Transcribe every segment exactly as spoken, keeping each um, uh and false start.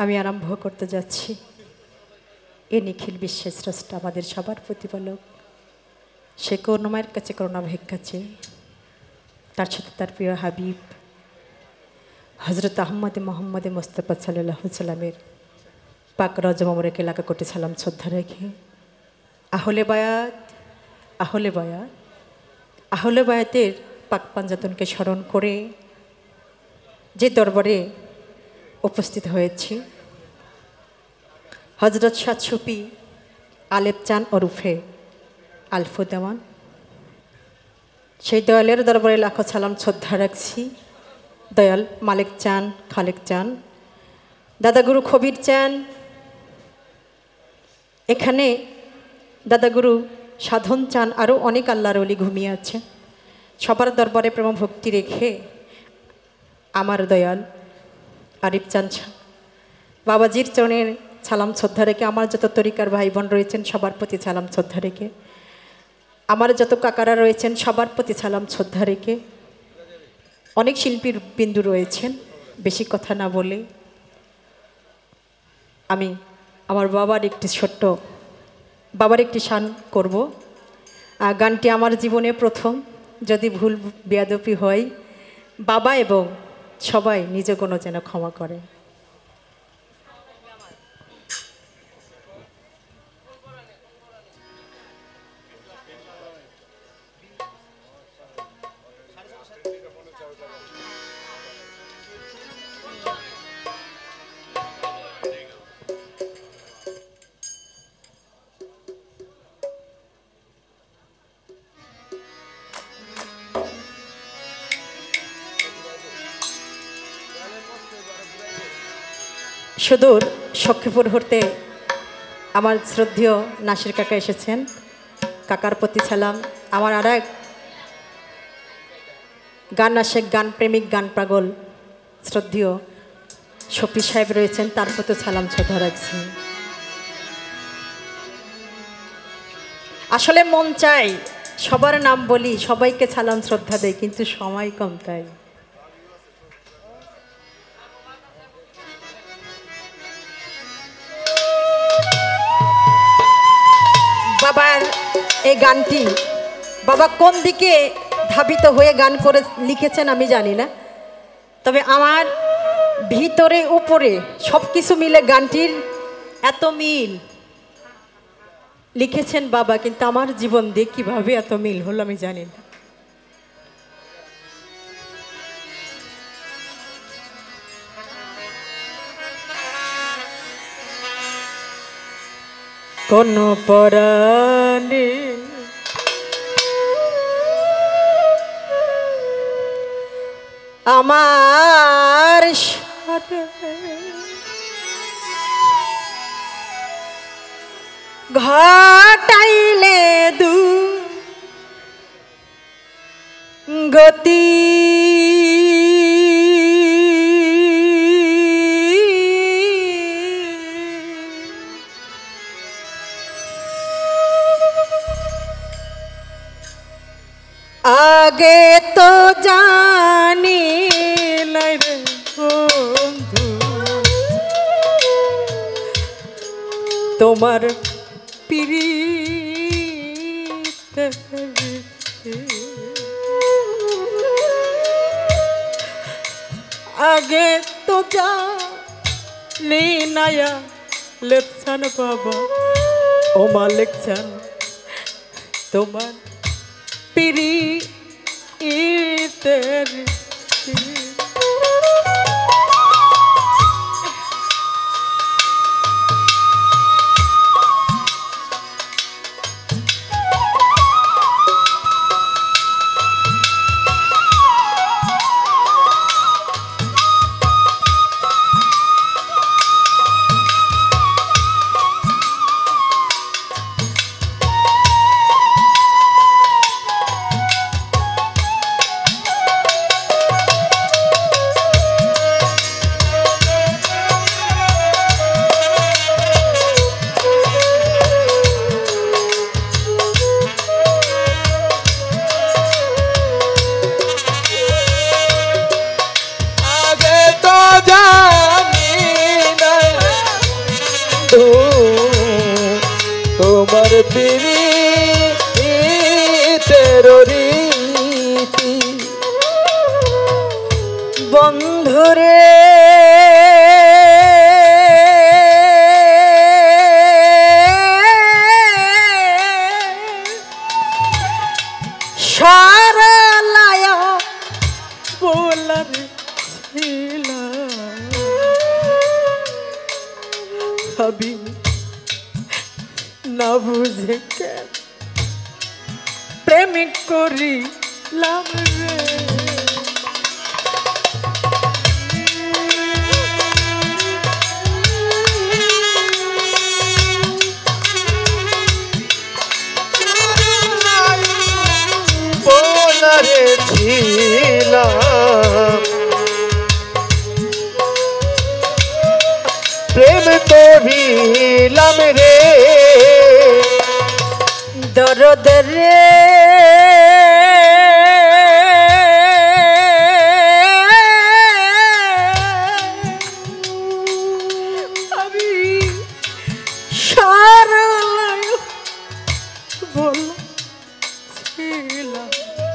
আমি আরম্ভ করতে যাচ্ছি। এ নিখিল বিশ্বের স্রষ্টা আমাদের সবার প্রতিপালক, সে করুণাময়ের কাছে করুণা ভিক্ষা চেয়ে তার সাথে তার প্রিয় হাবিব হজরত আহমদ মোহাম্মদ মোস্তফা সাল্লাল্লাহু আলাইহি সাল্লামের পাক রজা মোবারক এলাকা কোটি সালাম শ্রদ্ধা রেখে আহলে বায়াত আহলে বায়াত আহলে বায়াতের পাক পাঞ্জাতনকে স্মরণ করে যে দরবারে উপস্থিত হয়েছি, হজরত শাহ সুফি আলেপ চান ওরফে আলফু দেওয়ান, সেই দয়ালের দরবারে লাখো সালাম শ্রদ্ধা রাখছি। দয়াল মালিক চান, খালেক চান, দাদাগুরু খবির চান, এখানে দাদাগুরু সাধন চান, আরও অনেক আল্লাহর ওলি ঘুমিয়ে আছে। সবার দরবারে প্রেম ভক্তি রেখে আমার দয়াল আরিফ চান বাবাজির চরণের সালাম শ্রদ্ধা রেখে, আমার যত তরিকার ভাই বোন রয়েছেন সবার প্রতি সালাম শ্রদ্ধা রেখে, আমার যত কাকারা রয়েছেন সবার প্রতি সালাম শ্রদ্ধা রেখে, অনেক শিল্পীর বিন্দু রয়েছেন, বেশি কথা না বলে আমি আমার বাবার একটি ছোট্ট বাবার একটি শান করব। গানটি আমার জীবনে প্রথম, যদি ভুল বেয়াদপি হয় বাবা এবং সবাই নিজ কোনো যেন ক্ষমা করে। সুদূর সখীপুর হতে আমার শ্রদ্ধেয় নাসির কাকা এসেছেন, কাকার প্রতি সালাম। আমার আর এক গান আশেক, গান প্রেমিক, গান পাগল শ্রদ্ধেয় শফি সাহেব রয়েছেন, তার প্রতি সালাম শ্রদ্ধা রাখছি। আসলে মন চাই সবার নাম বলি, সবাইকে সালাম শ্রদ্ধা দেয়, কিন্তু সময় কম তাই। বাবার এই গানটি বাবা কোন দিকে ধাবিত হয়ে গান করে লিখেছেন আমি জানি না, তবে আমার ভিতরে উপরে সব কিছু মিলে গানটির এত মিল লিখেছেন বাবা, কিন্তু আমার জীবন দিয়ে কীভাবে এত মিল হলো আমি জানি না। কোন পরাণে আমার সাথে ঘটাইলে দু গতি, আগে তো জানি রে বন্ধু তোমার পিরিত, আগে তো জানি নায়া লেপছান বাবা ও মালিক চান তোমার পিরিতের। বন্ধুরে সারালায় বলার ছিল ভাবি না বুঝে কেন প্রেমিক করিলাম রে বলারে ছিলাম প্রেম করিলাম রে দরদ রে আমি সারালায় বলছিলাম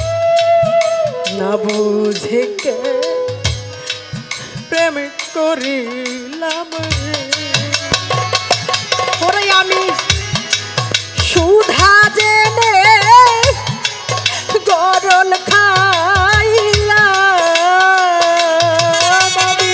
না বুঝে কে প্রেম করিলাম রে ওরে আমি সুধা জেনে গরল খাইলাম আমি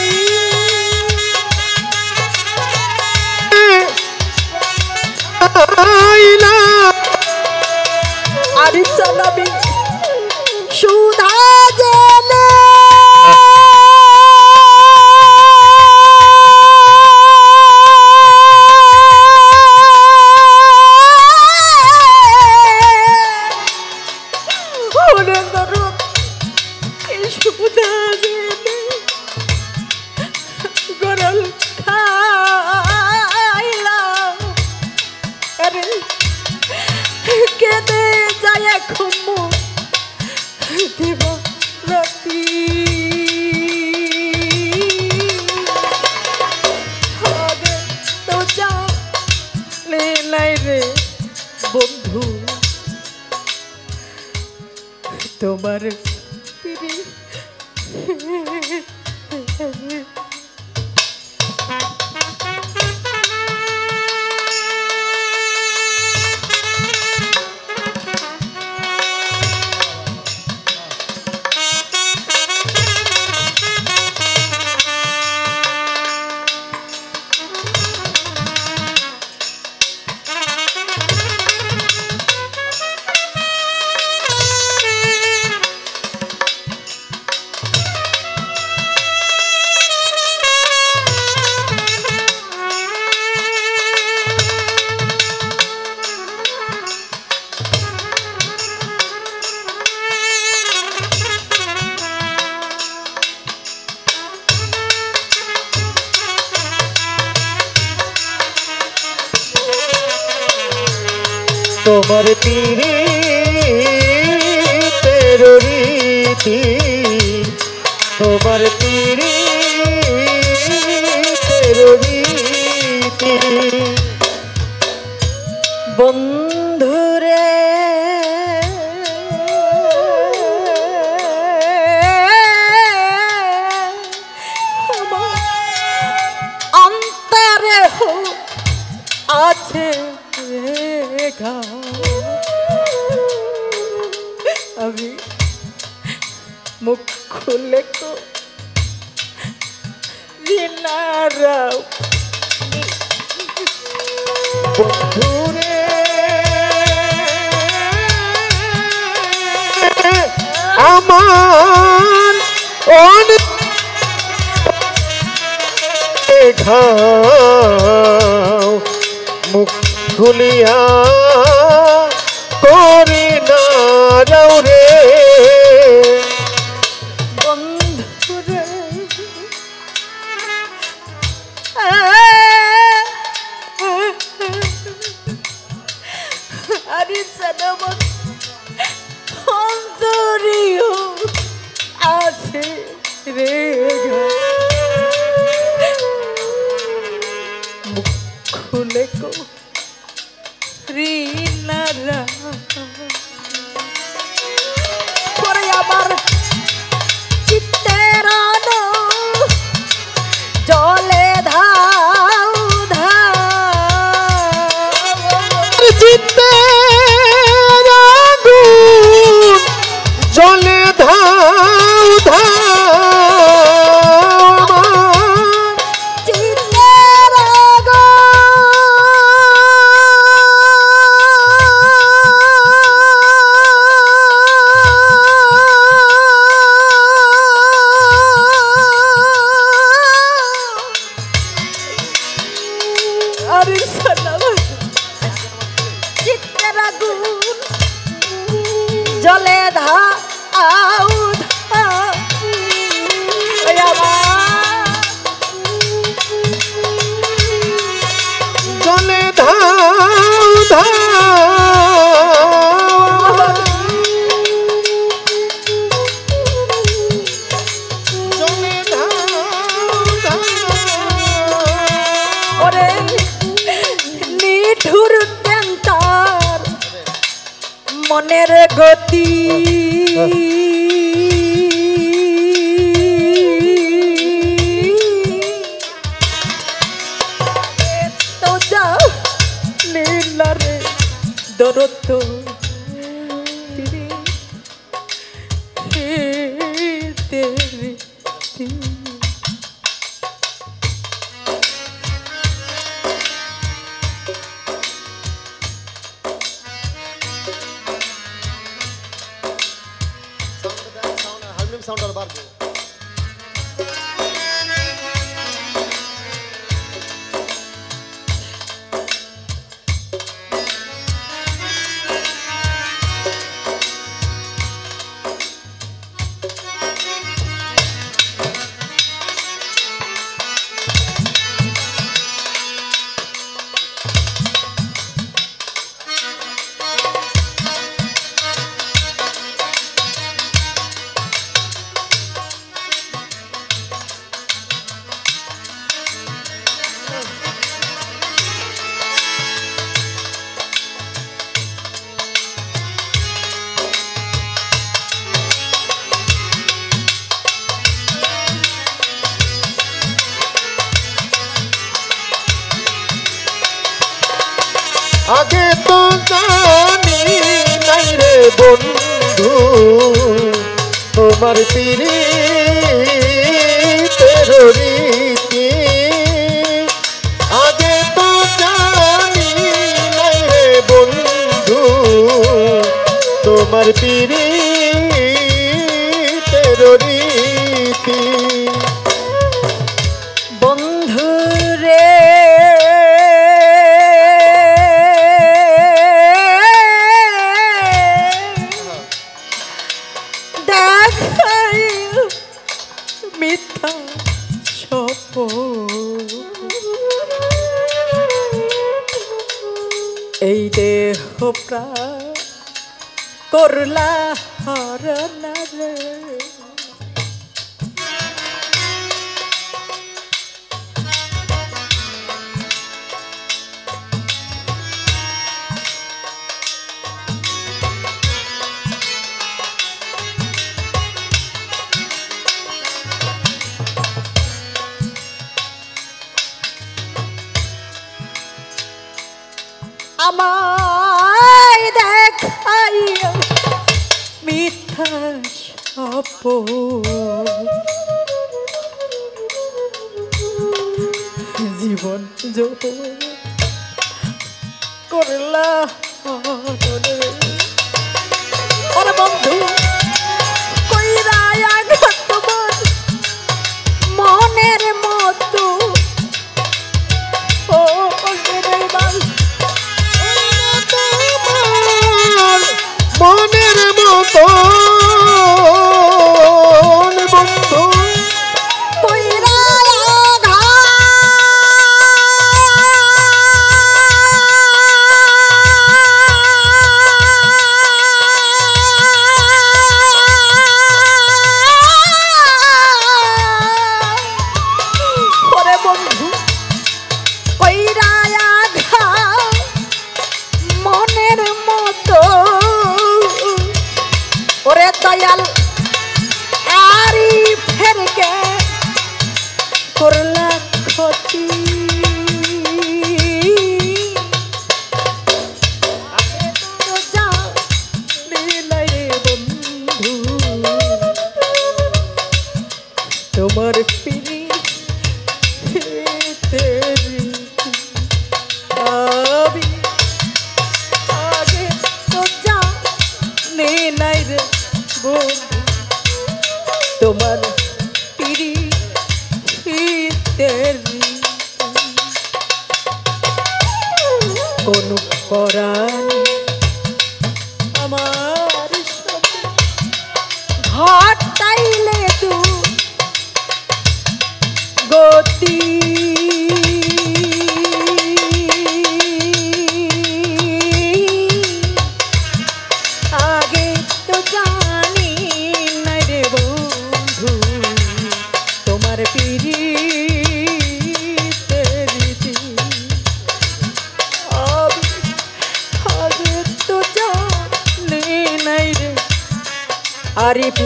আরে চলাবি সুধা জেনে গরল খাইলাম আরে কেঁদে যায় এখন দেব রাতি আগে তো জানলে নাই রে বন্ধু তোমার তোমার পীড়িতের রীতি তোমার পীড়িতের রীতি বন্ধুরে অন্তরে আছে আমি মুখ খুলে কো রিনারাও বন্ধুরে আমার অনেক ঘাও মুখ খুলিয়া করি না যাও রে বন্ধুরে আরে সদমত অন্তরিও আছে রে মুখ খুলে কো রিনারা পরে আমার চিত্তের আলো মনের গতি তো যা লীলারে দরদ সাউন্ড আর বাড়বে আগে তো জানি নাই রে বন্ধু তোমার পীড়িতের রীতি আগে তো জানি নাই রে বন্ধু তোমার পীড়িতের রীতি বন্ধু রে মিথ্যা শপথ এই দেহ প্রাণ করলা হরণ রে আমায় দেখাইয়া মিথ্যা শপথ জীবন যৌবন করলা ওরে বন্ধু কইরা আঘাত তোমার মনের মতো ও রে বাল মনের মতো বন্ধু কইরা ওরে বন্ধু কইরা মনের মতো ওরে দয়াল আরি ফেরকে করলা ক্ষতি যা লীলাই বন্ধু তোমার পিড়ি তেরি আবি আগে তো যা লীলাই রে বন্ধু তোমার পিড়ি তেরি কোন পরাণ আমার সাথে ঘটাইলে তু গতি আগে তো জানি না রে বন্ধু তোমার পীড়িতের রীতি আগে তো জানি আরিফ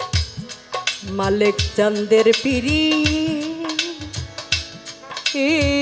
মালিক চন্দের পিরি